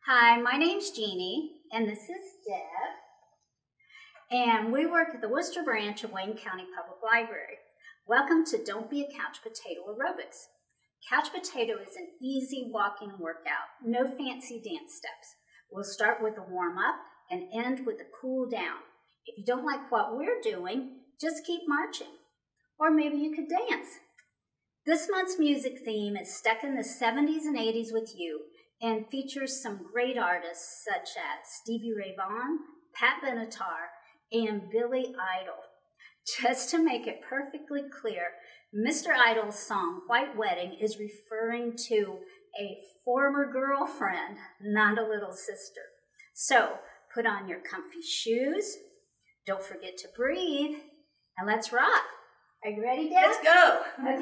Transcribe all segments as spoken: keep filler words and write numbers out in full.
Hi, my name's Jeanne, and this is Deb, and we work at the Worcester branch of Wayne County Public Library. Welcome to Don't Be a Couch Potato Aerobics. Couch potato is an easy walking workout, no fancy dance steps. We'll start with a warm-up and end with a cool down. If you don't like what we're doing, just keep marching. Or maybe you could dance. This month's music theme is Stuck in the seventies and eighties with You, and features some great artists such as Stevie Ray Vaughan, Pat Benatar, and Billy Idol. Just to make it perfectly clear, Mister Idol's song, White Wedding, is referring to a former girlfriend, not a little sister. So put on your comfy shoes, don't forget to breathe, and let's rock. Are you ready, Dad? Let's go.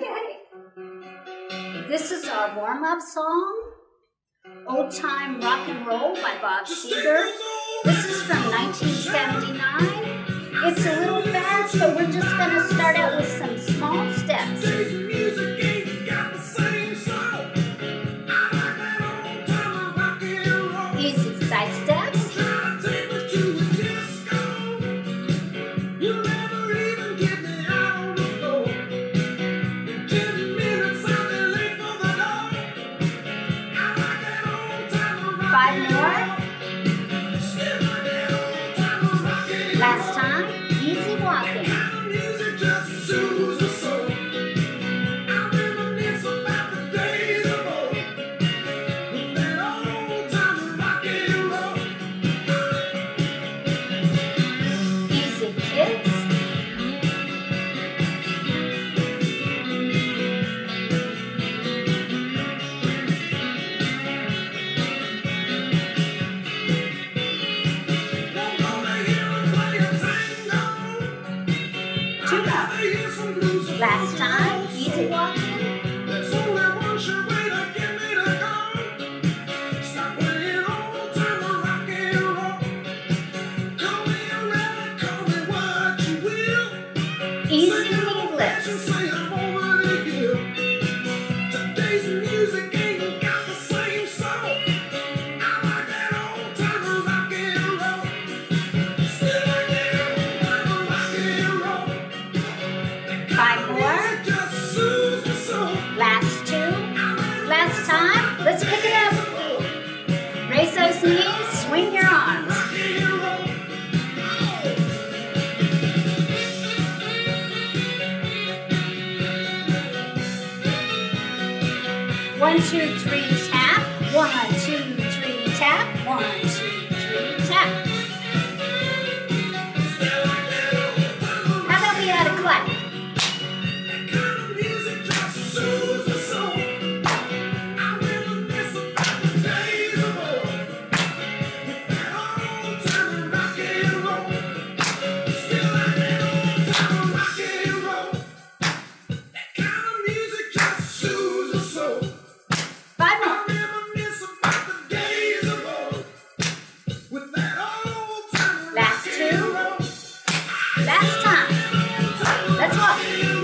Okay. This is our warm-up song, Old Time Rock and Roll by Bob Seger. This is from nineteen seventy-nine. It's a little fast, but we're just going to start out with some small steps. Easy side steps. Five more. Last time, easy walking. Easy kicks. Last time, easy walking. Easy knee lifts. Five more. Last two. Last time. Let's pick it up. Raise those knees. Swing your arms. One, two, three, tap. One, two, three, tap. One, two, three, tap. How about we add a clap? Last two. Last time. Let's walk.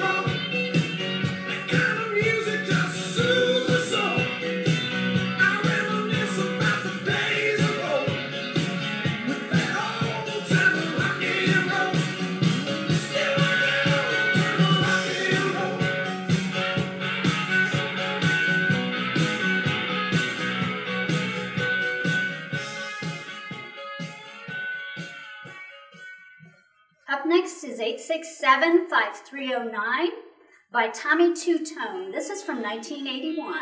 Up next is eight six seven, five three zero nine by Tommy Two Tone. This is from nineteen eighty-one.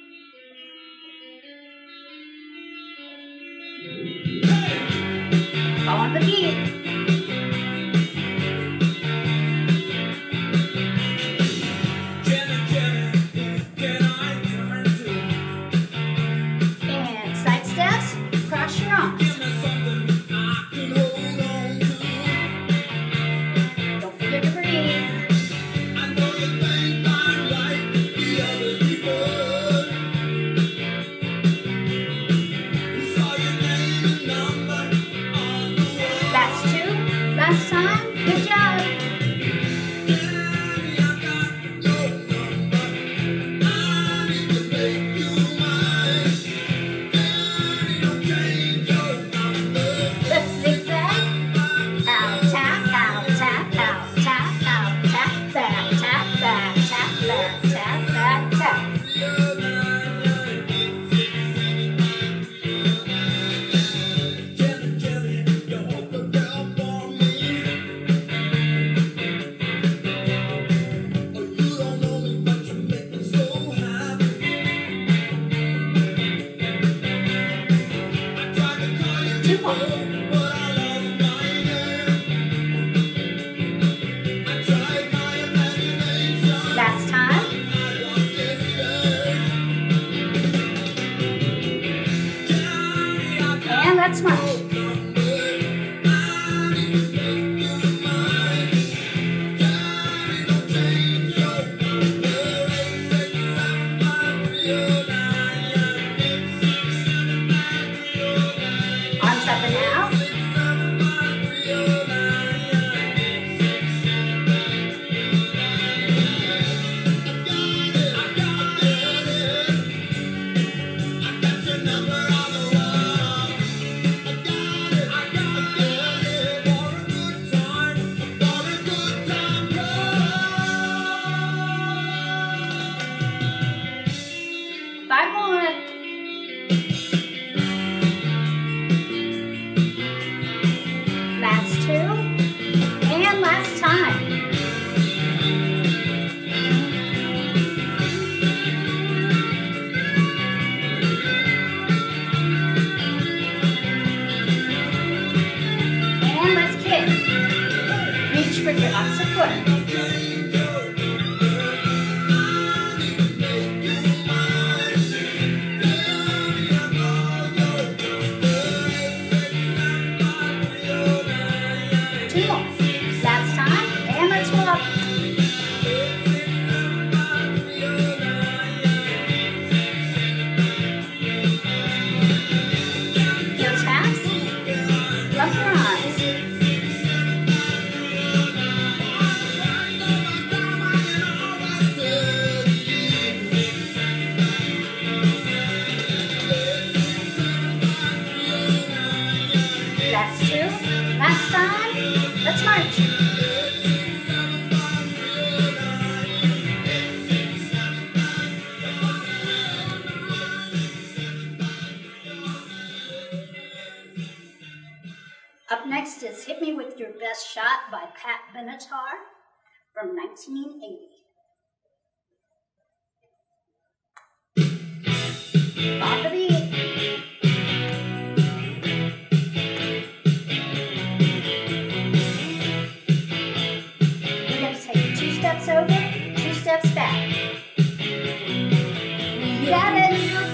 Following the beat. And side steps, cross your arms. Last with Your Best Shot by Pat Benatar from nineteen eighty. On the beat. We're going to take two steps over, two steps back. You got it.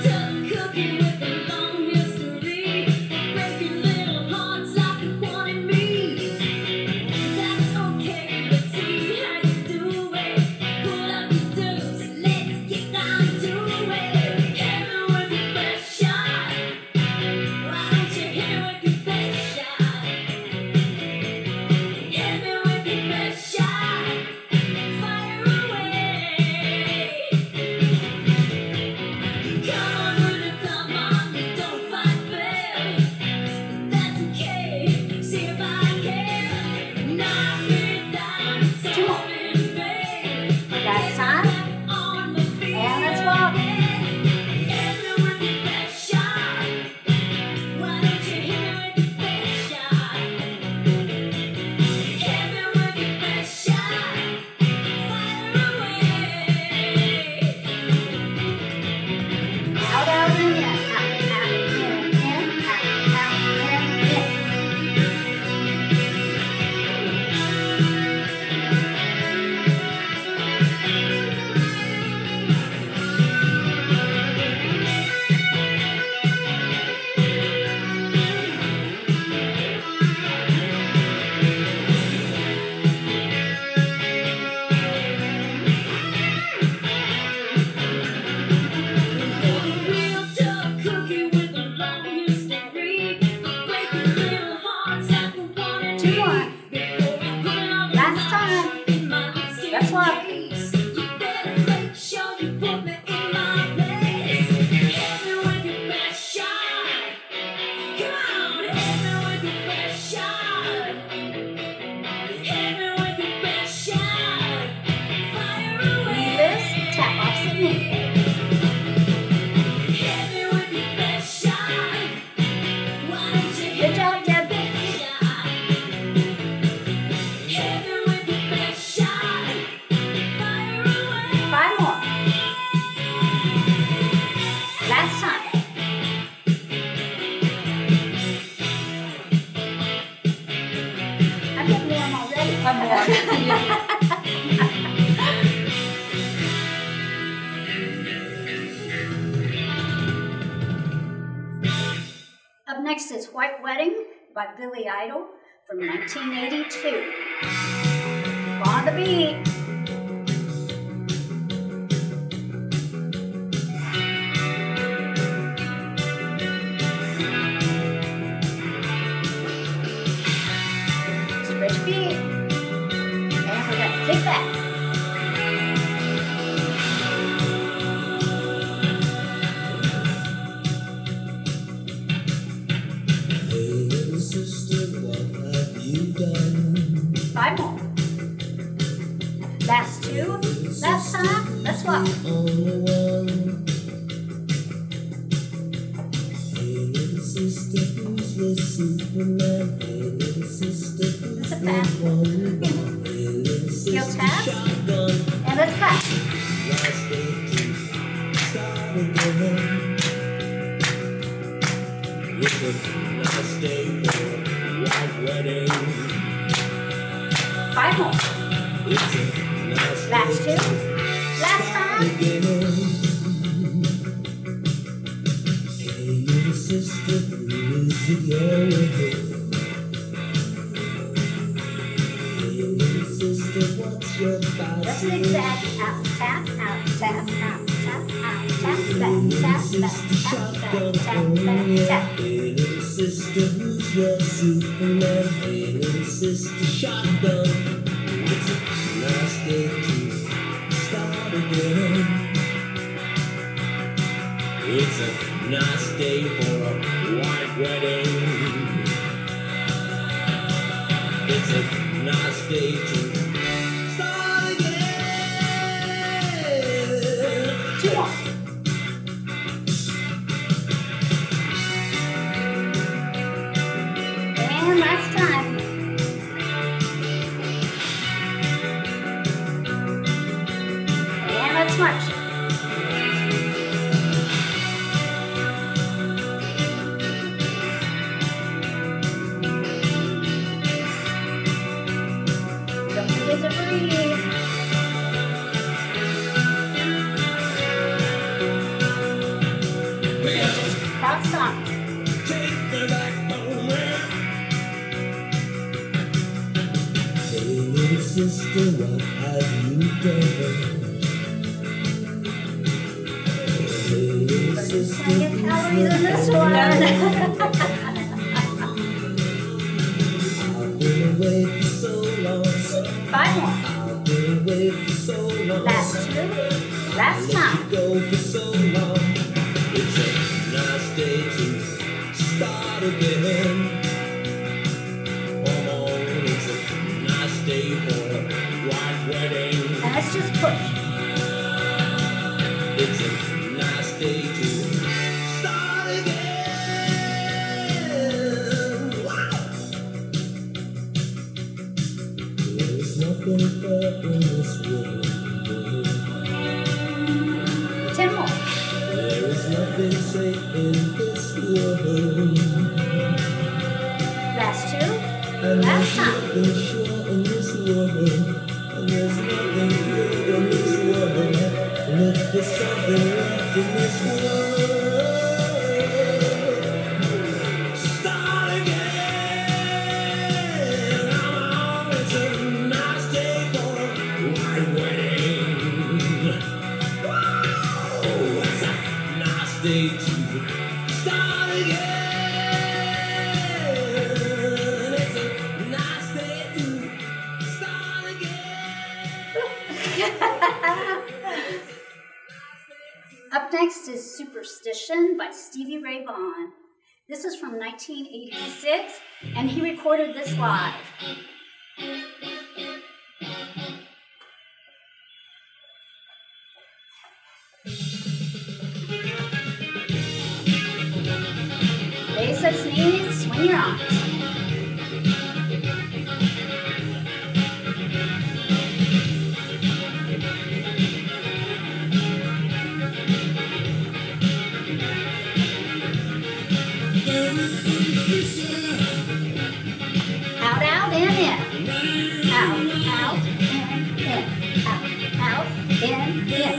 Up next is White Wedding by Billy Idol from nineteen eighty-two. On the beat. Stretch feet. And we're going to kick back. Five more. Last two. Last time. Let's walk. That's a fast one. Heel taps. And let's cut. Five more. Last two. Last time. Let's zigzag. Out, tap, out, tap, out, tap, out, tap, back, tap, back, tap, back, tap, back, tap. Sister, who's your Superman? Hey, little sister, shotgun. It's a nice day to start again. It's a nice day for a white wedding. It's a nice day to start again. Two more. And last time. let's march. Don't forget to breathe. Just cross arms. Take me back home. Hey, little sister, what have you done? Hey, little sister, Get calories in this one. I've been away for so long. Five more. I've been away for so long. Last two. Last Let time. you go for so long. It's a nice day to start again. Oh, it's a nice day for a white wedding. And let's just push. It's a nice day to start again. Wow. There is nothing fair in this world. Ten more. There is nothing safe in this world. Last two. And Last there's time. nothing sure in this world. And there's nothing good in this world. And if there's something left in this world, start again. Oh, it's a nice day for a white wedding. Oh, it's a nice day to start again. It's a nice day to start again. Up next is Superstition by Stevie Ray Vaughan. This is from nineteen eighty-six, and he recorded this live. Basic's name is Swing Your Arms. Out, out, in, in. Out, out, in, in. Out, out, in, in.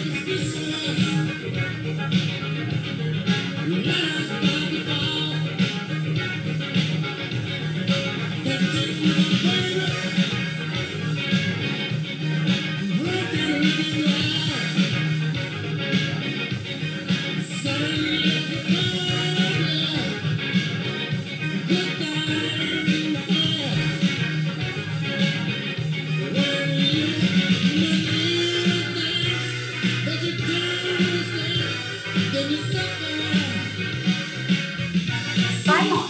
Five more.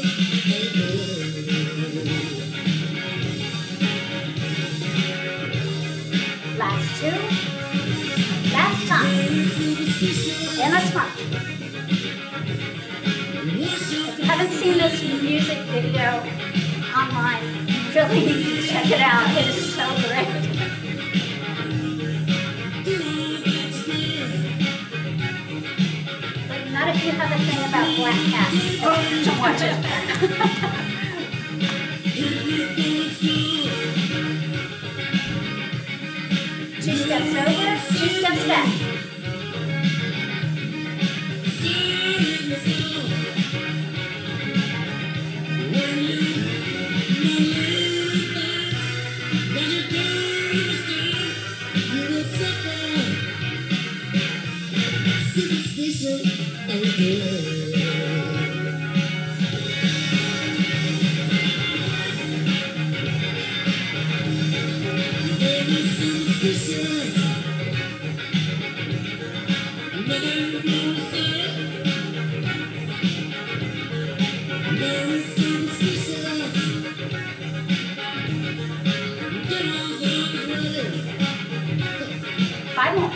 Last two. Last time. And let's march. If you haven't seen this music video online, you really need to check it out. It is so great. But not if you have a thing about black cats. Don't watch it. Two steps over, two steps back. Five more.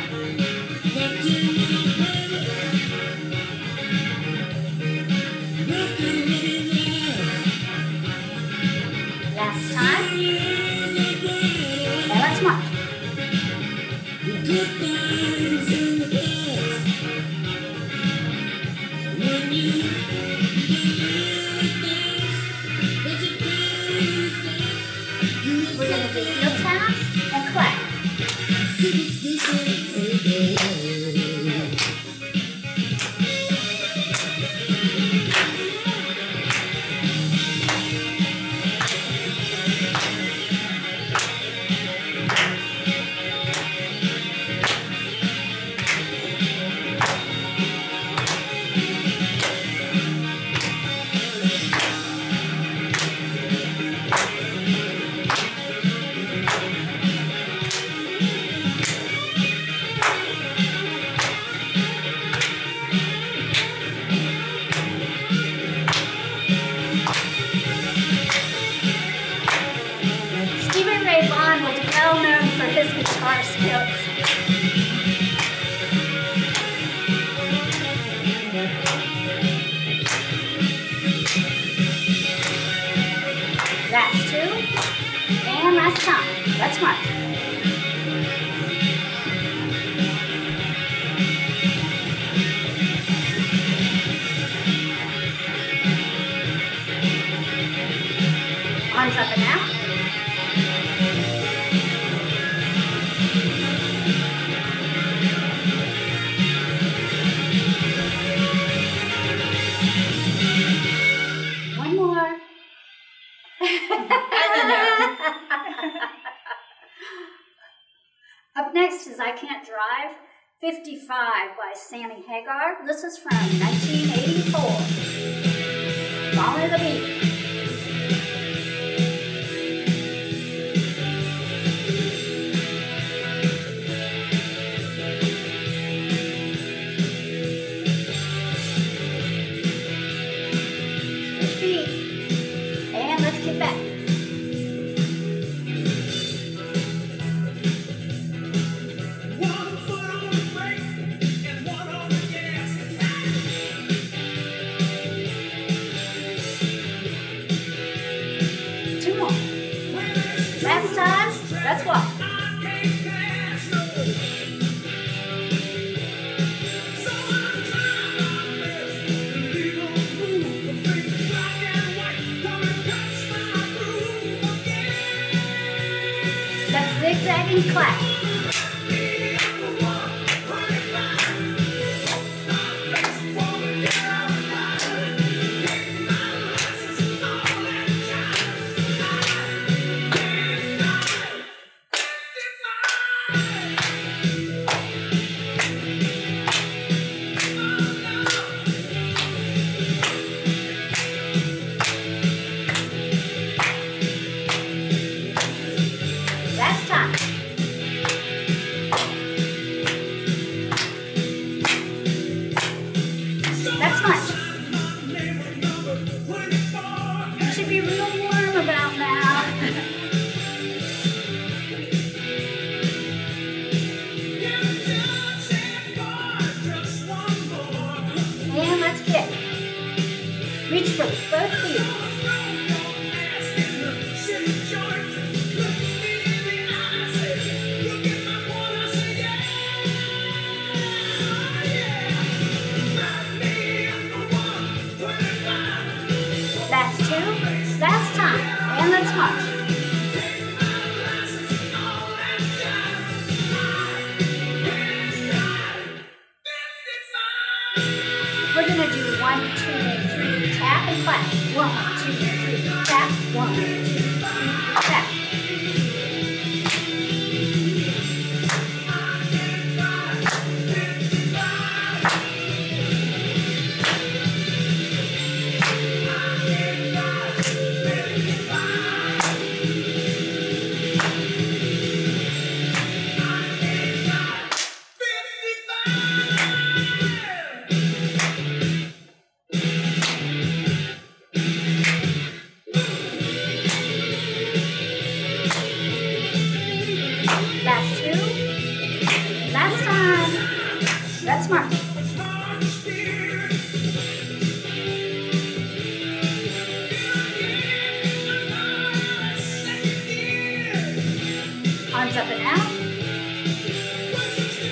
Last time. And let's march. We're going to do heel taps and clap. Well known for his guitar skills. That's two, and last time. Let's mark. Arms up and out. Up next is I Can't Drive, fifty-five by Sammy Hagar. This is from nineteen eighty-four. Follow the beat. Switch feet. And let's get back. Last time, let's walk. Let's zigzag and clap. Last time. That's much. You should be real warm about now. And let's kick. Reach for both feet. That's two. Last time. And let's march. We're going to do one, two, three, tap and clap. One, two, three, tap. One, two, three, tap. That's two. Last time. Let's march. Arms up and out.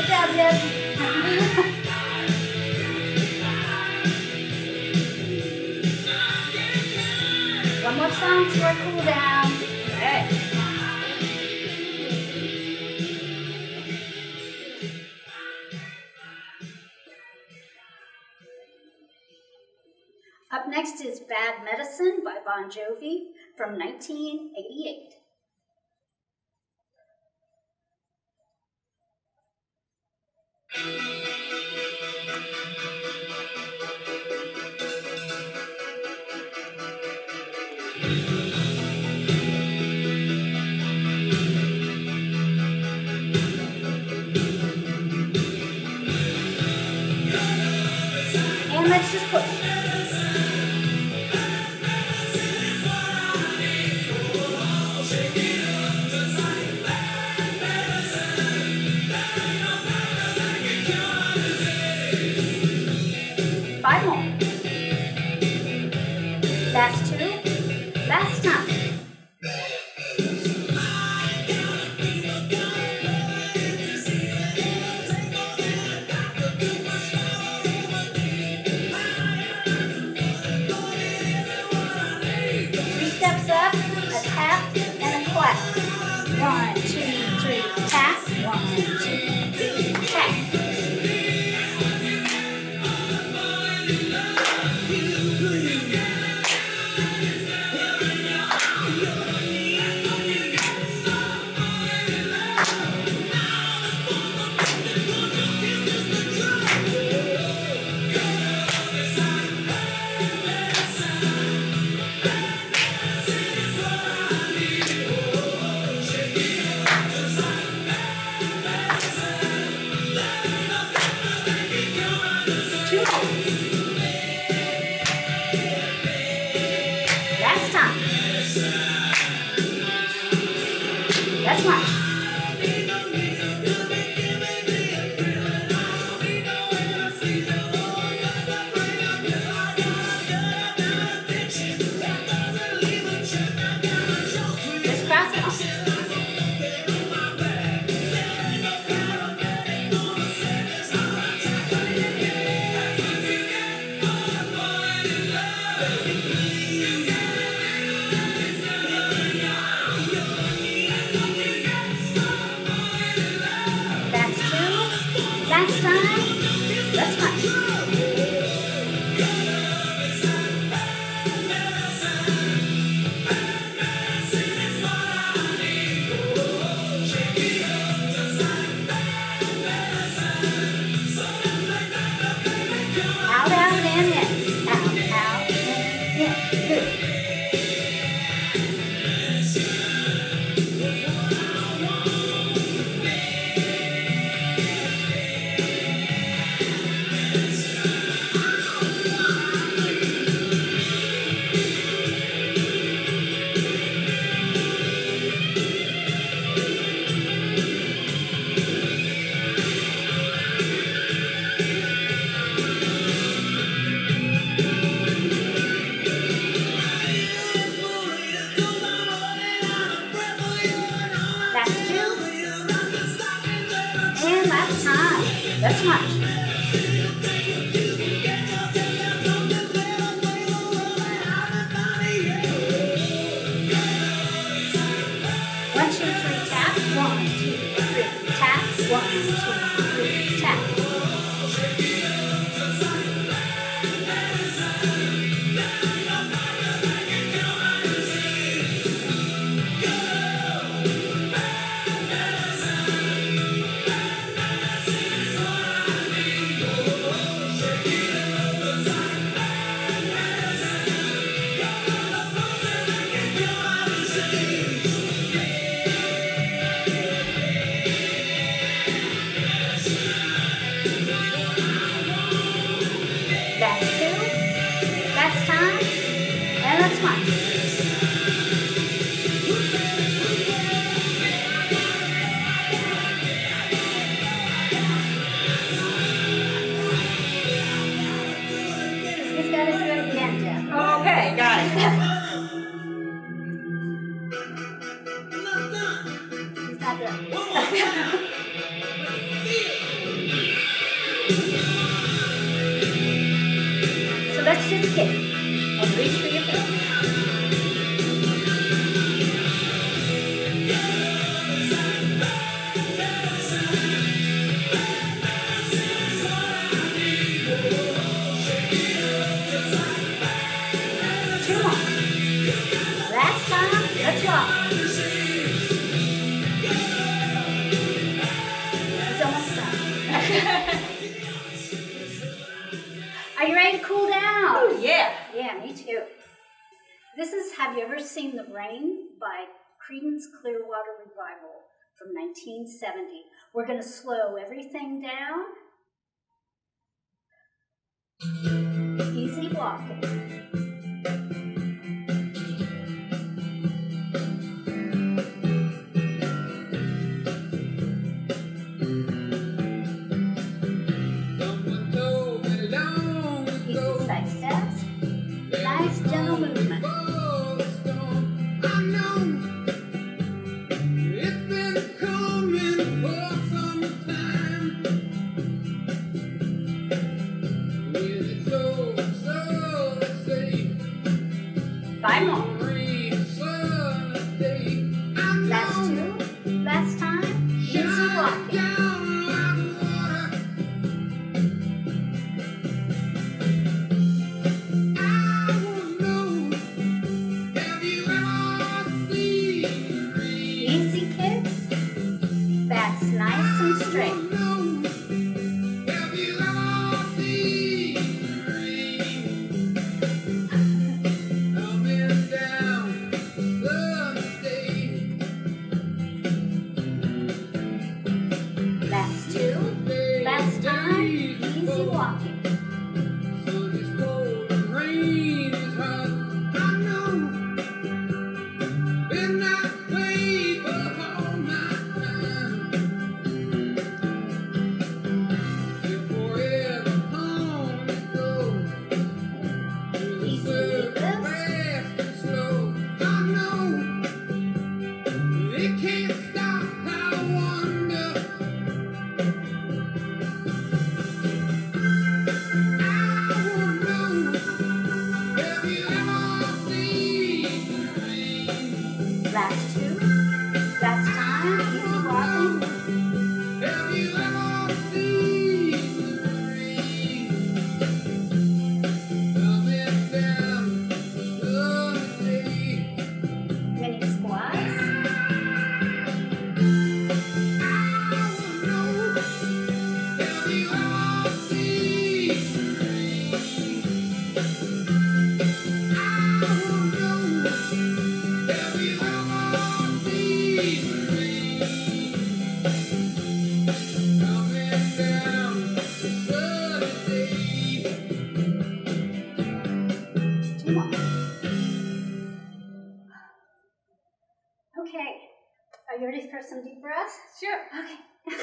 Good job, Jeff. One more song for a cool down. Okay. Up next is Bad Medicine by Bon Jovi from nineteen eighty-eight. And let's just push. Five more. Last two. Last time. Three steps up, a tap, and a clap. One, two, three, tap. One, two, three, tap. Last time. That's right. Just cross it off. That's two. Last time. That's right. Out, out, and in. Out, out, and in. Good. That's two. And last time. That's right. One, two, three, tap. One, two, three, tap. One, two, three, tap. That's two. Last time. And that's one. He's got to do it again, Jeff. Okay, got it. He's not done. Let's just kick and reach for your feet. Two more. Last time, let's rock. It's almost done. Are you ready to cool down? Oh, yeah. Yeah, me too. This is Have You Ever Seen the Rain by Creedence Clearwater Revival from nineteen seventy. We're going to slow everything down. Easy walking. Five more. Last two. Last time. Easy walking. Easy kicks. Backs nice and straight. Last two. Last time. Easy walking. Have you ever seen the rain coming down the day? Mini squats. Have you ever seen the rain? I don't know. Have you ever seen the rain coming down the day? Two more. Okay. Are you ready for some deep breaths? Sure. Okay.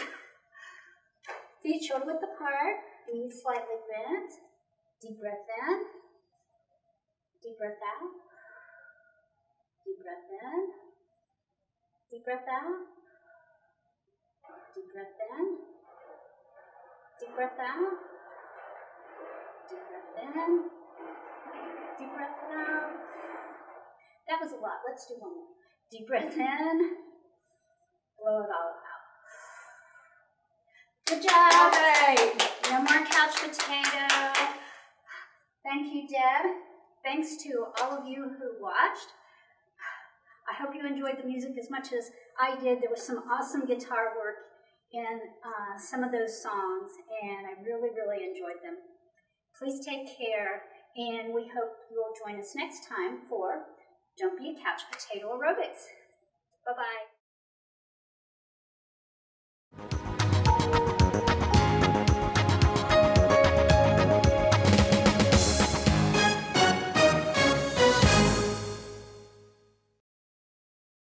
Feet shoulder width apart, knees slightly bent. Deep breath in. Deep breath out. Deep breath in. Deep breath out. Deep breath in. Deep breath out. Deep breath in. Deep breath out. That was a lot. Let's do one more. Deep breath in. Blow it all out. Good job. Right. No more couch potato. Thank you, Deb. Thanks to all of you who watched. I hope you enjoyed the music as much as I did. There was some awesome guitar work in uh, some of those songs, and I really, really enjoyed them. Please take care, and we hope you will join us next time for Don't Be a Couch Potato Aerobics. Bye-bye.